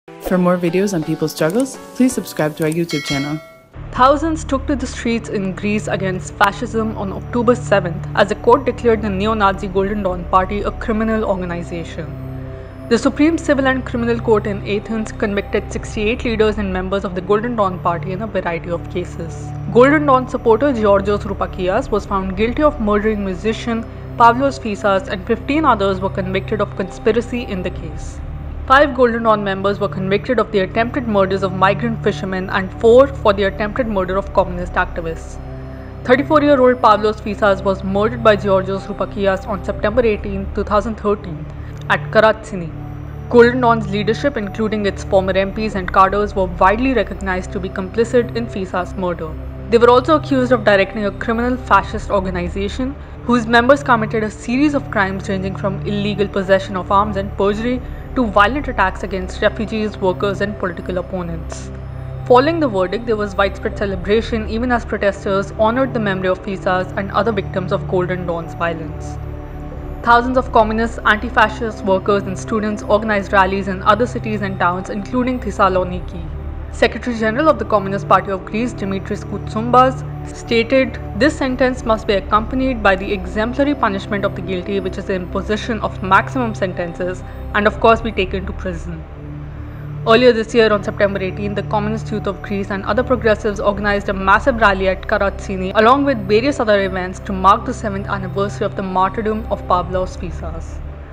For more videos on people's struggles, please subscribe to our YouTube channel. Thousands took to the streets in Greece against fascism on October 7th as the court declared the neo-Nazi Golden Dawn Party a criminal organization. The Supreme Civil and Criminal Court in Athens convicted 68 leaders and members of the Golden Dawn Party in a variety of cases. Golden Dawn supporter Georgios Roupakias was found guilty of murdering musician Pavlos Fyssas, and 15 others were convicted of conspiracy in the case. 5 Golden Dawn members were convicted of the attempted murders of migrant fishermen and 4 for the attempted murder of communist activists. 34-year-old Pavlos Fyssas was murdered by Georgios Roupakias on September 18, 2013 at Karatsini. Golden Dawn's leadership, including its former MPs and cadres, were widely recognized to be complicit in Fyssas' murder. They were also accused of directing a criminal fascist organization whose members committed a series of crimes ranging from illegal possession of arms and perjury to violent attacks against refugees, workers, and political opponents. Following the verdict, there was widespread celebration even as protesters honored the memory of Fyssas and other victims of Golden Dawn's violence. Thousands of communists, anti-fascist workers, and students organized rallies in other cities and towns, including Thessaloniki. Secretary General of the Communist Party of Greece, Dimitris Koutsoumbas, stated, "This sentence must be accompanied by the exemplary punishment of the guilty, which is the imposition of maximum sentences, and of course be taken to prison." Earlier this year, on September 18, the Communist Youth of Greece and other progressives organized a massive rally at Karatsini, along with various other events, to mark the 7th anniversary of the martyrdom of Pavlos Fyssas.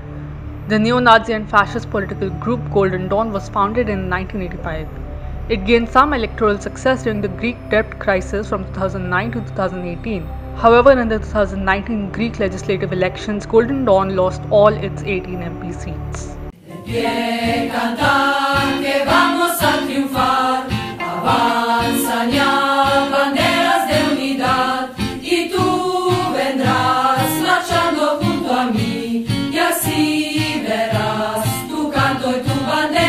The neo-Nazi and fascist political group Golden Dawn was founded in 1985. It gained some electoral success during the Greek debt crisis from 2009 to 2018. However, in the 2019 Greek legislative elections, Golden Dawn lost all its 18 MP seats. Y así verás tu canto y tu bandera.